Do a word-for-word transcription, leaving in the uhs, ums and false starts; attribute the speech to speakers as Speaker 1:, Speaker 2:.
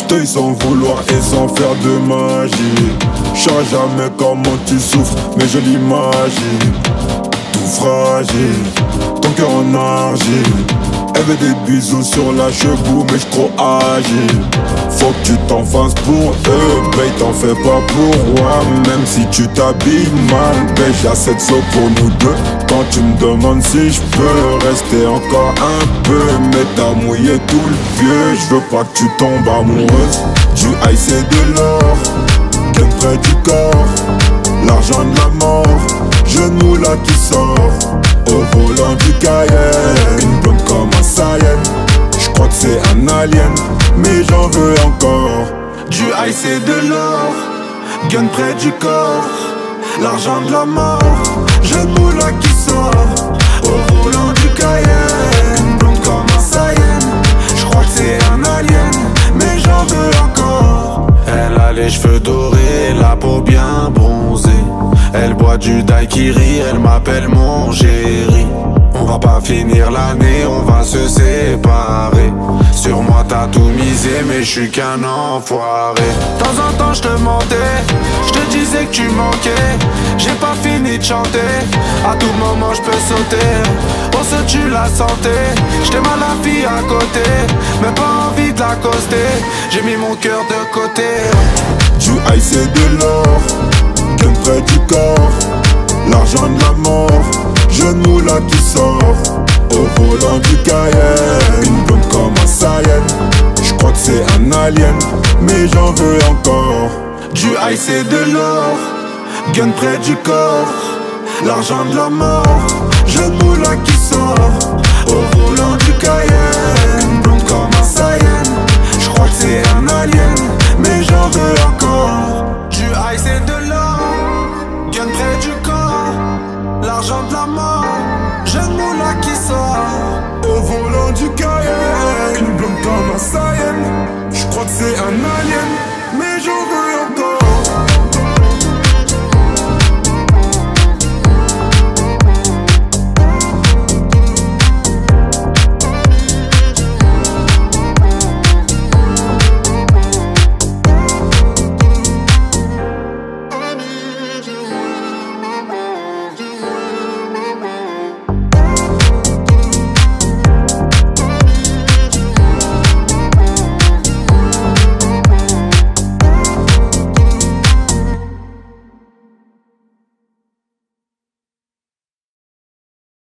Speaker 1: J'teuille sans vouloir et sans faire de magie. J'sais jamais comment tu souffres, mais je l'imagine. Tout fragile, ton cœur en argile. Elle veut des bisous sur la cheveux, mais j't'ro agile. Faut que tu t'en fasses pour eux, babe, t'en fais pas pour moi. Même si tu t'habilles mal, babe, j'ai cette sauce pour nous deux. Quand tu me demandes si je peux rester encore un peu, mais t'as mouillé tout le vieux. Je veux pas que tu tombes amoureuse. Du high c'est de l'or, bien près du corps. L'argent de la mort, genou là qui sort. Au volant du Cayenne, une blonde comme un Saiyan. J'crois que c'est un alien, mais j'en veux encore. Du high c'est de l'or, gun près du corps. L'argent de la mort, genou là qui sort. Au volant du Cayenne, une blonde comme un Saiyan. J'crois que c'est un alien, mais j'en veux encore.
Speaker 2: Elle a les cheveux dorés, la peau bien bronzée. Elle boit du daiquiri, elle m'appelle mon chéri. On va pas finir l'année, on va se séparer. Sur moi t'as tout misé, mais je suis qu'un enfoiré. De temps en temps je te mentais, je te disais que tu manquais. J'ai pas fini de chanter, à tout moment je peux sauter. On se tue la santé, j't'aime à la fille à côté, mais pas envie de l'accoster. J'ai mis mon cœur de côté.
Speaker 1: Du high c'est de l'or, gun près du corps. L'argent de la mort, genou là qui sort. Au volant du Cayenne, une blonde comme un Saiyan. J'crois que c'est un alien, mais j'en veux encore. Du high c'est de l'or, gun près du corps. L'argent de la mort, genou là qui sort. Au volant du Cayenne.